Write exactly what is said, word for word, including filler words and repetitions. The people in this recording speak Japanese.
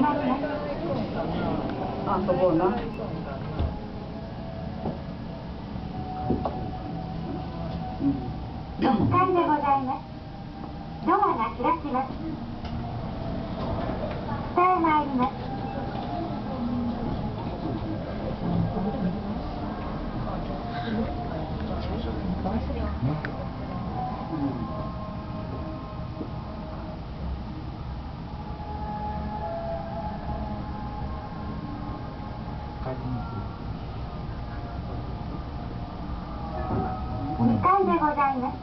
まります。 あ、そこな。 ろっかいでございます。ドアが開きます。伝え参ります。にかいでございます。